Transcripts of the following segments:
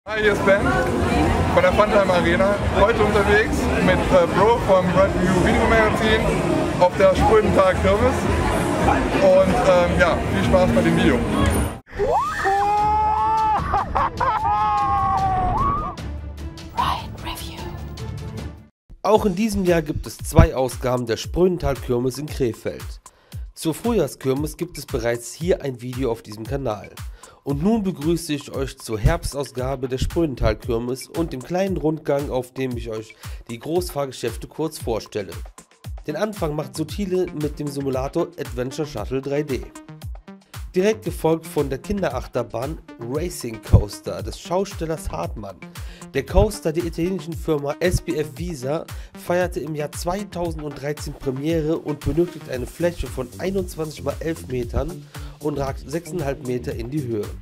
Hi, hier ist Ben von der Funtime Arena. Heute unterwegs mit Bro vom Red Review Video Magazin auf der Sprödental Kirmes. Und ja, viel Spaß bei dem Video. Auch in diesem Jahr gibt es 2 Ausgaben der Sprödental Kirmes in Krefeld. Zur Frühjahrskirmes gibt es bereits hier ein Video auf diesem Kanal. Und nun begrüße ich euch zur Herbstausgabe der Sprödental Kirmes und dem kleinen Rundgang, auf dem ich euch die Großfahrgeschäfte kurz vorstelle. Den Anfang macht Sotile mit dem Simulator Adventure Shuttle 3D. Direkt gefolgt von der Kinderachterbahn Racing Coaster des Schaustellers Hartmann. Der Coaster der italienischen Firma SBF Visa feierte im Jahr 2013 Premiere und benötigt eine Fläche von 21 x 11 Metern und ragt 6,5 Meter in die Höhe.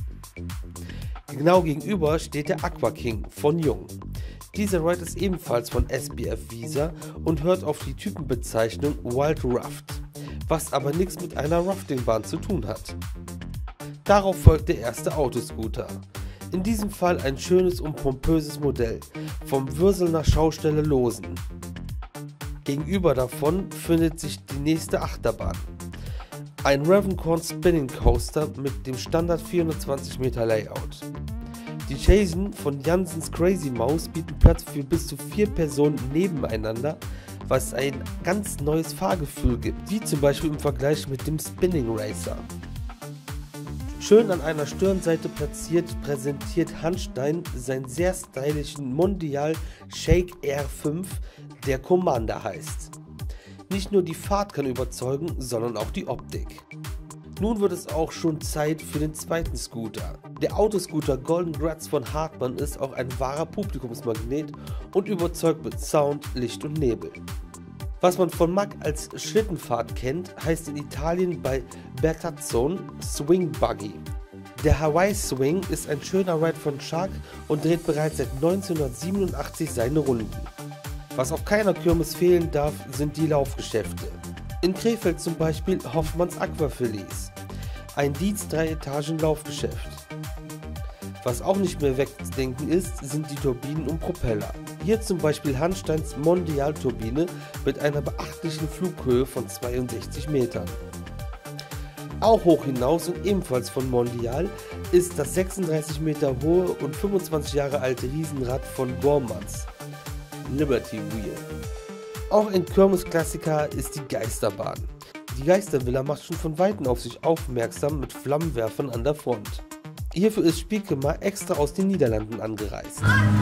Genau gegenüber steht der Aqua King von Jung. Dieser Ride ist ebenfalls von SBF Visa und hört auf die Typenbezeichnung Wild Raft, was aber nichts mit einer Raftingbahn zu tun hat. Darauf folgt der erste Autoscooter. In diesem Fall ein schönes und pompöses Modell vom Würselner Schausteller Losen. Gegenüber davon findet sich die nächste Achterbahn. Ein Ravencorn Spinning Coaster mit dem Standard 420 Meter Layout. Die Chasen von Janssens Crazy Mouse bieten Platz für bis zu 4 Personen nebeneinander, was ein ganz neues Fahrgefühl gibt, wie zum Beispiel im Vergleich mit dem Spinning Racer. Schön an einer Stirnseite platziert präsentiert Hanstein seinen sehr stylischen Mondial Shake R5, der Commander heißt. Nicht nur die Fahrt kann überzeugen, sondern auch die Optik. Nun wird es auch schon Zeit für den zweiten Scooter. Der Autoscooter Golden Gratz von Hartmann ist auch ein wahrer Publikumsmagnet und überzeugt mit Sound, Licht und Nebel. Was man von Mack als Schlittenfahrt kennt, heißt in Italien bei Bertazzon Swing Buggy. Der Hawaii Swing ist ein schöner Ride von Shark und dreht bereits seit 1987 seine Runden. Was auf keiner Kirmes fehlen darf, sind die Laufgeschäfte. In Krefeld zum Beispiel Hoffmanns Aquafilet, ein Dietz 3-Etagen-Laufgeschäft. Was auch nicht mehr wegzudenken ist, sind die Turbinen und Propeller. Hier zum Beispiel Hansteins Mondial-Turbine mit einer beachtlichen Flughöhe von 62 Metern. Auch hoch hinaus und ebenfalls von Mondial ist das 36 Meter hohe und 25 Jahre alte Riesenrad von Gormans, Liberty Wheel. Auch ein Kirmes-Klassiker ist die Geisterbahn. Die Geistervilla macht schon von Weitem auf sich aufmerksam mit Flammenwerfern an der Front. Hierfür ist Spiekema extra aus den Niederlanden angereist.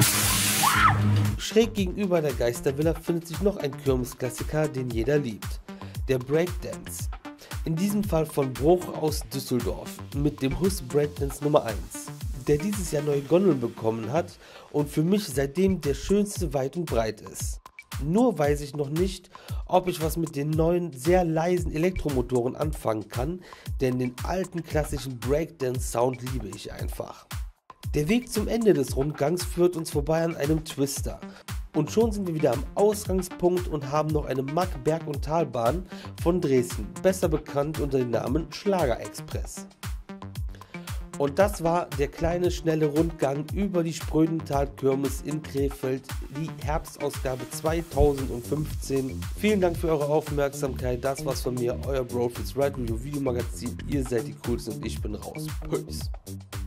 Schräg gegenüber der Geistervilla findet sich noch ein Kirmes-Klassiker, den jeder liebt, der Breakdance. In diesem Fall von Bruch aus Düsseldorf mit dem Hus Breakdance Nummer 1, der dieses Jahr neue Gondeln bekommen hat und für mich seitdem der schönste weit und breit ist. Nur weiß ich noch nicht, ob ich was mit den neuen, sehr leisen Elektromotoren anfangen kann, denn den alten klassischen Breakdance-Sound liebe ich einfach. Der Weg zum Ende des Rundgangs führt uns vorbei an einem Twister. Und schon sind wir wieder am Ausgangspunkt und haben noch eine Mack Berg- und Talbahn von Dresden, besser bekannt unter dem Namen Schlager Express. Und das war der kleine, schnelle Rundgang über die Sprödental Kirmes in Krefeld, die Herbstausgabe 2015. Vielen Dank für eure Aufmerksamkeit. Das war's von mir, euer Bro fürs Red Review Video Magazin. Ihr seid die Coolsten und ich bin raus. Peace.